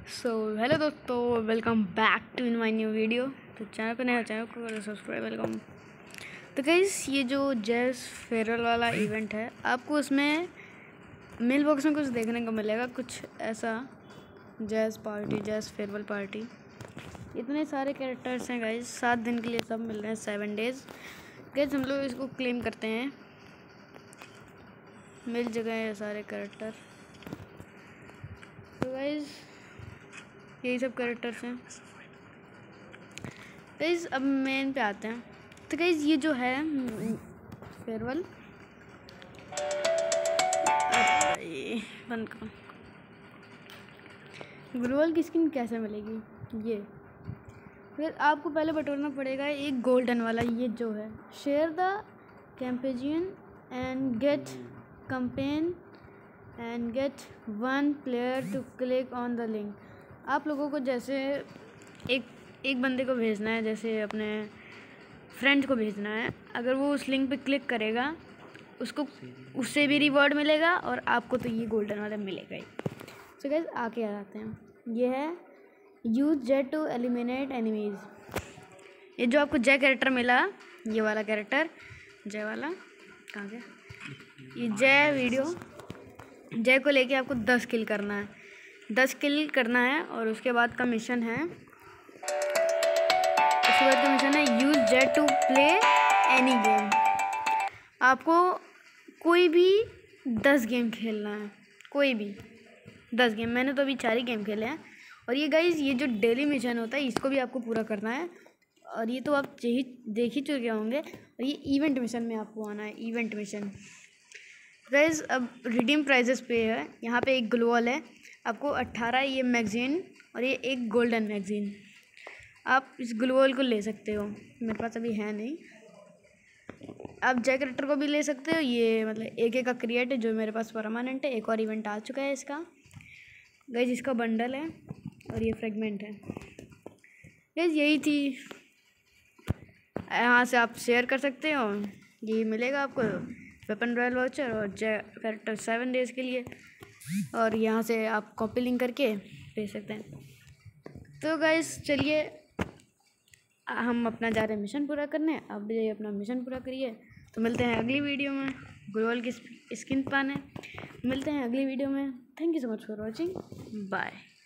सो hello दोस्तों, welcome back to in my new video. तो channel पर नया, चैनल को करो सब्सक्राइब। वेलकम। तो गाइस, ये जो जैज़ फेयरवेल वाला इवेंट है, आपको उसमें मेल बॉक्स में कुछ देखने को मिलेगा, कुछ ऐसा। Jazz party, jazz farewell party, इतने सारे कैरेक्टर्स हैं गाइस। 7 दिन के लिए सब मिल रहे हैं, 7 डेज़। गाइस हम लोग इसको क्लेम करते हैं, मिल जगह है सारे कैरेक्टर। तो गाइस यही सब कैरेक्टर्स हैं। गाइस अब मेन पे आते हैं। तो गाइस ये जो है फेयरवेल, बंद करो। ग्लोबल की स्किन कैसे मिलेगी? ये फिर आपको पहले बटोरना पड़ेगा एक गोल्डन वाला, ये जो है share the campaign and get campaign and get 1 player to click on the link. आप लोगों को जैसे एक बंदे को भेजना है, जैसे अपने फ्रेंड को भेजना है। अगर वो उस लिंक पे क्लिक करेगा, उसको उससे भी रिवॉर्ड मिलेगा और आपको तो ये गोल्डन वाला मिलेगा ही। सो गाइस आके आ जाते हैं। ये है use jet to eliminate enemies. ये जो आपको जय कैरेक्टर मिला, ये वाला कैरेक्टर जय वाला कहाँ गया? ये जय वीडियो, जय को लेके आपको 10 किल करना है, 10 किल करना है। और उसके बाद का मिशन है, use jet to play any game. आपको कोई भी 10 गेम खेलना है, कोई भी 10 गेम। मैंने तो अभी 4 ही गेम खेले हैं। और ये गाइज, ये जो डेली मिशन होता है, इसको भी आपको पूरा करना है। और ये तो आप देख ही चुके होंगे। और ये इवेंट मिशन में आपको आना है, इवेंट मिशन। गाइज अब रिडीम प्राइजेस पे है। यहाँ पे एक ग्लोबल है, आपको 18 ये मैगजीन और ये एक गोल्डन मैगजीन। आप इस ग्लोबल को ले सकते हो, मेरे पास अभी है नहीं। आप जय कैरेक्टर को भी ले सकते हो। ये मतलब एक का क्रिएट है, जो मेरे पास परमानेंट है। एक और इवेंट आ चुका है इसका गाइज, इसका बंडल है और ये फ्रेगमेंट है गाइज। यही थी, यहाँ से आप शेयर कर सकते हो। ये मिलेगा आपको वेपन रॉयल वाउचर और जय कैरेक्टर 7 डेज़ के लिए। और यहाँ से आप कॉपी लिंक करके भेज सकते हैं। तो गाइस चलिए, हम अपना जा रहे हैं मिशन पूरा करने। अब भी अपना मिशन पूरा करिए। तो मिलते हैं अगली वीडियो में। ग्लोबल की स्किन पाने मिलते हैं अगली वीडियो में। Thank you so much for watching. Bye.